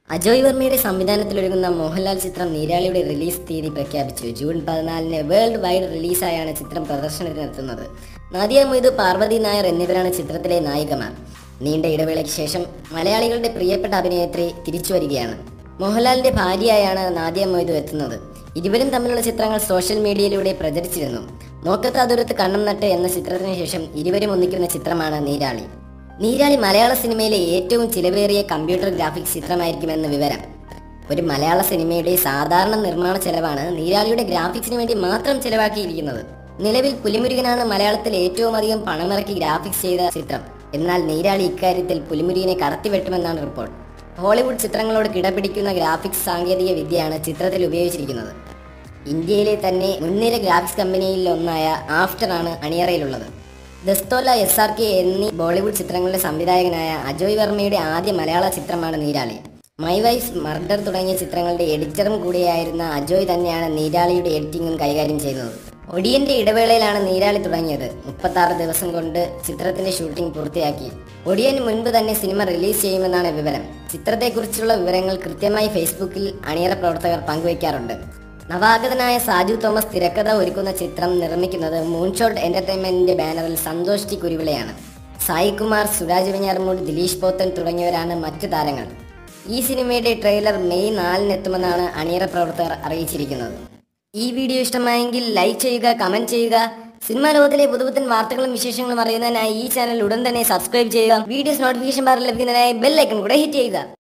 അജോയ് വർമ്മയുടെ സംവിധാനത്തിലൊരുങ്ങുന്ന മോഹൻലാൽ ചിത്രം നീരാളിയുടെ റിലീസ് തീയതി പ്രഖ്യാപിച്ചു. ജൂൺ 14-ന് വേൾഡ് വൈഡ് റിലീസായാണ് ചിത്രം പ്രദർശനത്തിനെത്തുന്നത്. നാദിയ മൊയ്തു, പാർവതി നായർ എന്നിവരാണ് ചിത്രത്തിലെ നായികമാർ. നീണ്ട ഇടവേളയ്ക്ക് ശേഷം മലയാളികളുടെ പ്രിയപ്പെട്ട അഭിനേത്രി തിരിച്ചുവരികയാണ്. മോഹൻലാലിന്റെ ഭാര്യയായാണ് നാദിയ മൊയ്തു എത്തുന്നത്. ഇരുവരും തമ്മിലുള്ള ചിത്രങ്ങൾ സോഷ്യൽ മീഡിയയിലൂടെ പ്രചരിച്ചിരുന്നു. നോക്കത്ത ദൂരത്ത് കണ്ണം നട്ട് എന്ന ചിത്രത്തിന് ശേഷം ഇരുവരും ഒന്നിക്കുന്ന ചിത്രമാണ് നീരാളി. നീരാളി മലയാള സിനിമയിലെ ഏറ്റവും ചിലവേറിയ കമ്പ്യൂട്ടർ ഗ്രാഫിക്സ് ചിത്രമായിരിക്കുമെന്ന് വിവരം. ഒരു മലയാള സിനിമയുടെ സാധാരണ നിർമ്മാണ ചെലവാണ് നീരാളിയുടെ ഗ്രാഫിക്സിന് വേണ്ടി മാത്രം ചെലവാക്കിയിരിക്കുന്നത്. നിലവിൽ പുലിമുരുകനാണ് മലയാളത്തിൽ ഏറ്റവും അധികം പണമിറക്കി ഗ്രാഫിക്സ് ചെയ്ത ചിത്രം. എന്നാൽ നീരാളി ഇക്കാര്യത്തിൽ പുലിമുരുകനെ കടത്തിവെട്ടുമെന്നാണ് റിപ്പോർട്ട്. ഹോളിവുഡ് ചിത്രങ്ങളോട് കിടപിടിക്കുന്ന ഗ്രാഫിക്സ് സാങ്കേതിക വിദ്യയാണ് ചിത്രത്തിൽ ഉപയോഗിച്ചിരിക്കുന്നത്. ഇന്ത്യയിലെ തന്നെ മുൻനിര ഗ്രാഫിക്സ് കമ്പനിയിൽ ഒന്നായ ആഫ്റ്റർ ആണ് അണിയറയിലുള്ളത്. ദസ്തോല, SRK എന്നീ ബോളിവുഡ് ചിത്രങ്ങളുടെ സംവിധായകനായ അജോയ് വർമ്മയുടെ ആദ്യ മലയാള ചിത്രമാണ് നീരാളി. മൈ വൈഫ്സ് മർഡർ തുടങ്ങിയ ചിത്രങ്ങളുടെ എഡിറ്ററും കൂടിയായിരുന്ന അജോയ് തന്നെയാണ് നീരാളിയുടെ എഡിറ്റിംഗും കൈകാര്യം ചെയ്യുന്നത്. ഒടിയന്റെ ഇടവേളയിലാണ് നീരാളി തുടങ്ങിയത്. 36 ദിവസം കൊണ്ട് ചിത്രത്തിന്റെ ഷൂട്ടിംഗ് പൂർത്തിയാക്കി. ഒടിയന് മുൻപ് തന്നെ സിനിമ റിലീസ് ചെയ്യുമെന്നാണ് വിവരം. ചിത്രത്തെക്കുറിച്ചുള്ള വിവരങ്ങൾ കൃത്യമായി ഫേസ്ബുക്കിൽ അണിയറ പ്രവർത്തകർ പങ്കുവയ്ക്കാറുണ്ട്. നവാഗതനായ സാജു തോമസ് തിരക്കഥ ഒരുക്കുന്ന ചിത്രം നിർമ്മിക്കുന്നത് മൂൺഷോട്ട് എന്റർടൈൻമെന്റിന്റെ ബാനറിൽ സന്തോഷ് ടി കുരുവിളയാണ്. സായി കുമാർ, സുരാജ് വെഞ്ഞാറമൂട്, ദിലീഷ് പോത്തൻ തുടങ്ങിയവരാണ് മറ്റു താരങ്ങൾ. ഈ സിനിമയുടെ ട്രെയിലർ മെയ് 4-ന് എത്തുമെന്നാണ് അണിയറ പ്രവർത്തകർ അറിയിച്ചിരിക്കുന്നത്. ഈ വീഡിയോ ഇഷ്ടമായെങ്കിൽ ലൈക്ക് ചെയ്യുക, കമന്റ് ചെയ്യുക. സിനിമാ ലോകത്തിലെ പുതുപുത്തൻ വാർത്തകളും വിശേഷങ്ങളും അറിയുന്നതിനായി ഈ ചാനൽ ഉടൻ തന്നെ സബ്സ്ക്രൈബ് ചെയ്യുക. വീഡിയോസ് നോട്ടിഫിക്കേഷൻ ബാറിൽ ലഭിക്കുന്നതിനായി ബെൽ ഐക്കൺ കൂടെ ഹിറ്റ് ചെയ്യുക.